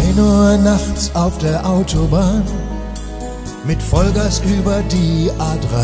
1 Uhr nachts auf der Autobahn mit Vollgas über die A3.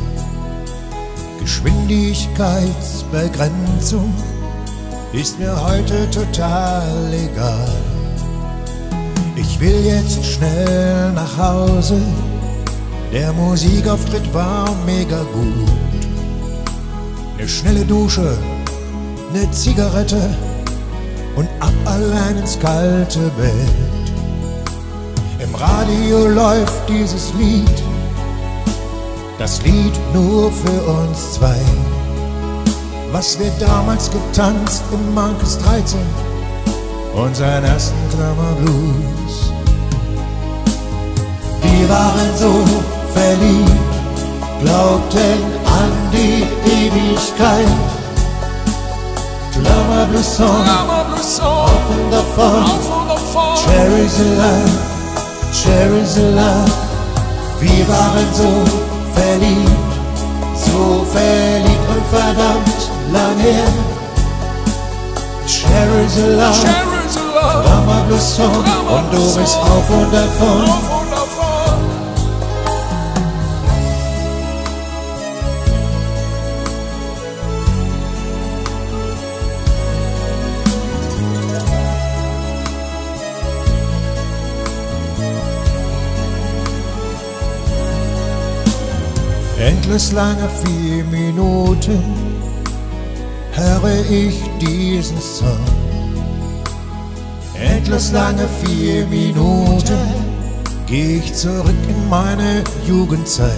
Geschwindigkeitsbegrenzung ist mir heute total egal. Ich will jetzt schnell nach Hause, der Musikauftritt war mega gut. Eine schnelle Dusche, eine Zigarette und ab allein ins kalte Bett. Im Radio läuft dieses Lied, das Lied nur für uns zwei. Was wir damals getanzt im Markus 13, unseren ersten Klammerblues. Wir waren so verliebt, glaubten an die Ewigkeit. Klammerblues-Song, auf und davon, Cherries alive, Cherries alive. Wir waren so verliebt und verdammt lang her. Cherries alive, Klammerblues-Song, und du bist auf und davon. Endlos lange 4 Minuten höre ich diesen Song. Endlos lange 4 Minuten geh ich zurück in meine Jugendzeit.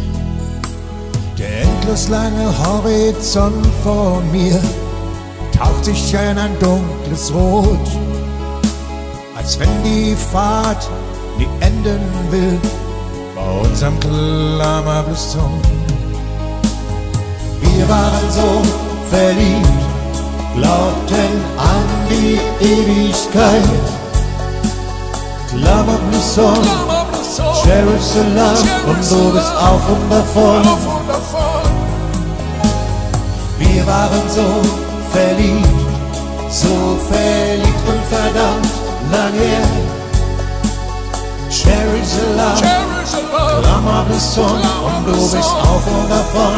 Der endlos lange Horizont vor mir taucht sich in ein dunkles Rot, als wenn die Fahrt nie enden will bei unserem Klammerblues-Song. Wir waren so verliebt, glaubten an die Ewigkeit. Klammerblues-Song, Cherries alive, und du bist auf und davon. Wir waren so verliebt und verdammt lang her. Cherries alive, Klammerblues-Song, und du bist auf und davon.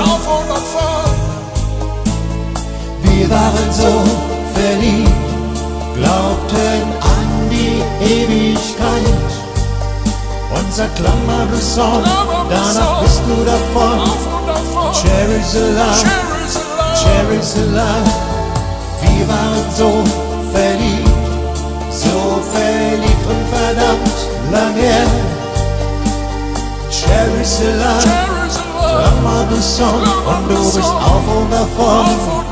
Wir waren so verliebt, glaubten an die Ewigkeit. Unser Klammerblues-Song, danach bist du davon. Cherries alive, Cherries alive. Wir waren so verliebt und verdammt lang her. Cherries alive, Klammerblues-Song, und du bist auf und davon.